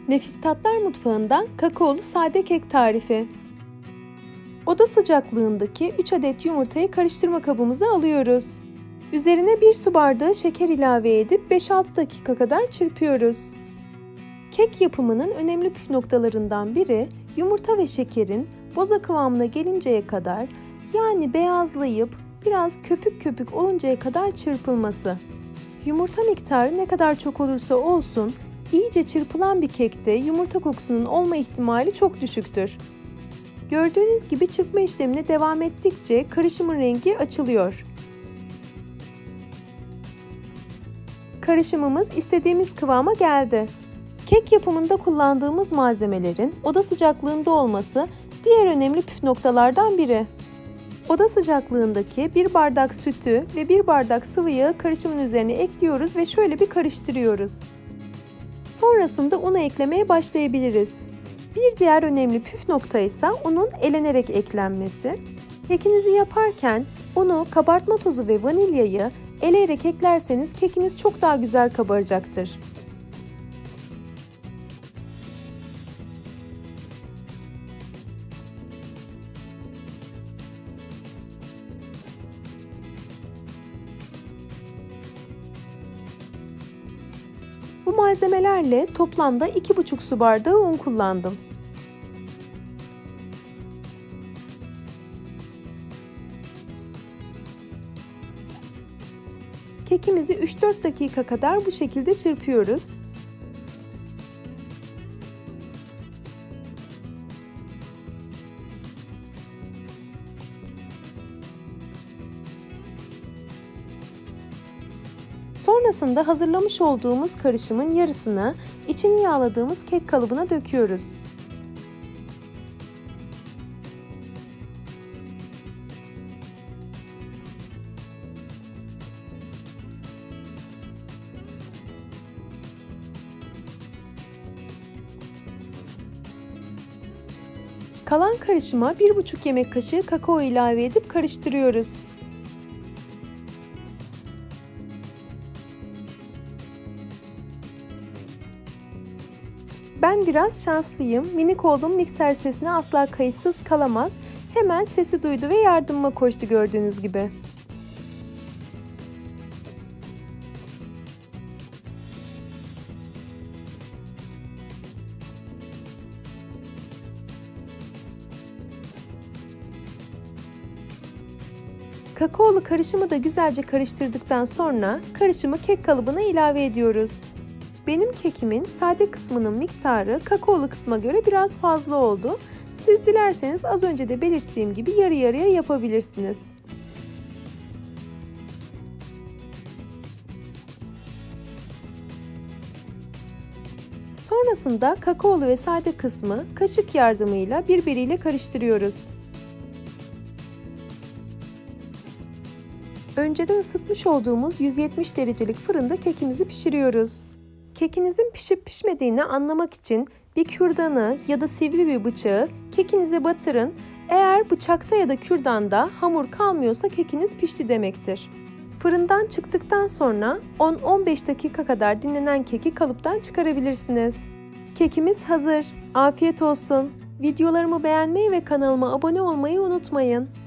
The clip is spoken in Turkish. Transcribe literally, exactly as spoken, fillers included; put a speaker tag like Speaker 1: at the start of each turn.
Speaker 1: Nefis Tatlar Mutfağı'ndan kakaolu sade kek tarifi. Oda sıcaklığındaki üç adet yumurtayı karıştırma kabımıza alıyoruz. Üzerine bir su bardağı şeker ilave edip beş altı dakika kadar çırpıyoruz. Kek yapımının önemli püf noktalarından biri yumurta ve şekerin boza kıvamına gelinceye kadar, yani beyazlayıp biraz köpük köpük oluncaya kadar çırpılması. Yumurta miktarı ne kadar çok olursa olsun, iyice çırpılan bir kekte yumurta kokusunun olma ihtimali çok düşüktür. Gördüğünüz gibi çırpma işlemine devam ettikçe karışımın rengi açılıyor. Karışımımız istediğimiz kıvama geldi. Kek yapımında kullandığımız malzemelerin oda sıcaklığında olması diğer önemli püf noktalardan biri. Oda sıcaklığındaki bir bardak sütü ve bir bardak sıvı yağı karışımın üzerine ekliyoruz ve şöyle bir karıştırıyoruz. Sonrasında unu eklemeye başlayabiliriz. Bir diğer önemli püf nokta ise unun elenerek eklenmesi. Kekinizi yaparken unu, kabartma tozu ve vanilyayı eleyerek eklerseniz kekiniz çok daha güzel kabaracaktır. Bu malzemelerle toplamda iki buçuk su bardağı un kullandım. Kekimizi üç dört dakika kadar bu şekilde çırpıyoruz. Sonrasında hazırlamış olduğumuz karışımın yarısını içini yağladığımız kek kalıbına döküyoruz. Kalan karışıma bir buçuk yemek kaşığı kakao ilave edip karıştırıyoruz. Ben biraz şanslıyım. Minik oğlum mikser sesine asla kayıtsız kalamaz. Hemen sesi duydu ve yardımıma koştu gördüğünüz gibi. Kakaolu karışımı da güzelce karıştırdıktan sonra karışımı kek kalıbına ilave ediyoruz. Benim kekimin sade kısmının miktarı kakaolu kısma göre biraz fazla oldu. Siz dilerseniz az önce de belirttiğim gibi yarı yarıya yapabilirsiniz. Sonrasında kakaolu ve sade kısmı kaşık yardımıyla birbiriyle karıştırıyoruz. Önceden ısıtmış olduğumuz yüz yetmiş derecelik fırında kekimizi pişiriyoruz. Kekinizin pişip pişmediğini anlamak için bir kürdanı ya da sivri bir bıçağı kekinize batırın. Eğer bıçakta ya da kürdanda hamur kalmıyorsa kekiniz pişti demektir. Fırından çıktıktan sonra on on beş dakika kadar dinlenen keki kalıptan çıkarabilirsiniz. Kekimiz hazır. Afiyet olsun. Videolarımı beğenmeyi ve kanalıma abone olmayı unutmayın.